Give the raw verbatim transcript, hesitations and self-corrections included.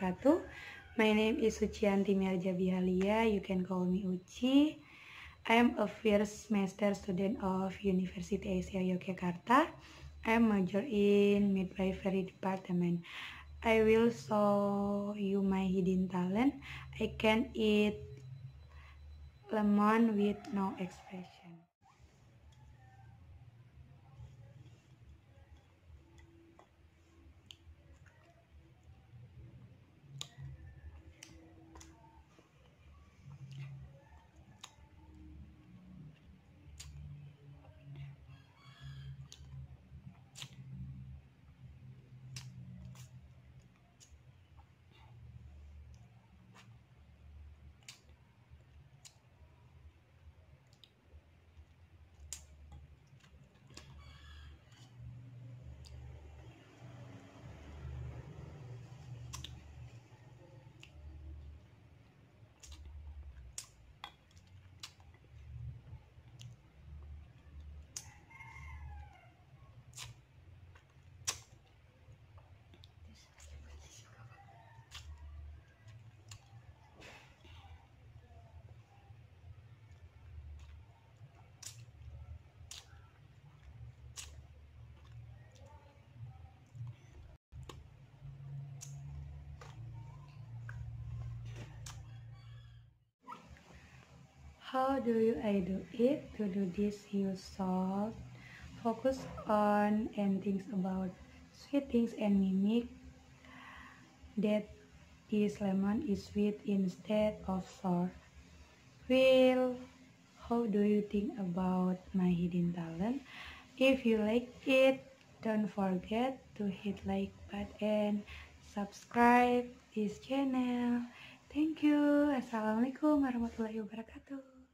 wabarakatuh. My name is Sucianti Merja Bihalia. You can call me Uci. I am a first semester student of University Asia Yogyakarta. I am major in midwifery department. I will show you my hidden talent. I can eat lemon with no expression. How do you I do it? To do this, use salt. Focus on and think about sweet things and mimic that this lemon is sweet instead of sour. Well, how do you think about my hidden talent? If you like it, don't forget to hit like button, subscribe this channel. Thank you. Assalamualaikum warahmatullahi wabarakatuh.